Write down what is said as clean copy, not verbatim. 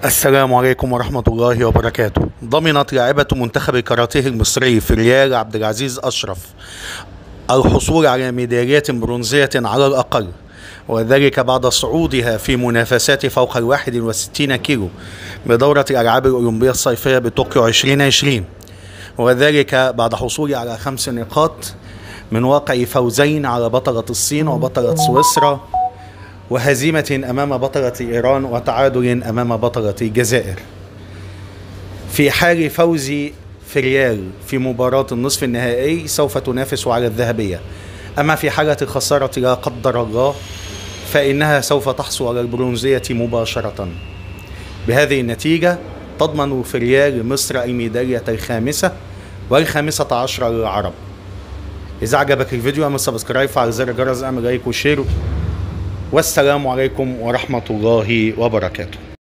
السلام عليكم ورحمة الله وبركاته. ضمنت لاعبة منتخب الكاراتيه المصري في ريال عبد العزيز أشرف الحصول على ميداليات برونزية على الأقل، وذلك بعد صعودها في منافسات فوق 61 كيلو بدورة الألعاب الأولمبية الصيفية بطوكيو 2020، وذلك بعد حصولها على 5 نقاط من واقع فوزين على بطلة الصين وبطلة سويسرا، وهزيمة أمام بطلة إيران، وتعادل أمام بطلة الجزائر. في حال فوزي في ريال في مباراة النصف النهائي سوف تنافس على الذهبية، أما في حالة الخسارة لا قدر الله فإنها سوف تحصل على البرونزية مباشرة. بهذه النتيجة تضمن في ريال مصر الميدالية الخامسة والخامسة عشرة للعرب. إذا عجبك الفيديو اعمل سبسكرايب، فعل زر الجرس، اعمل لايك وشير، والسلام عليكم ورحمة الله وبركاته.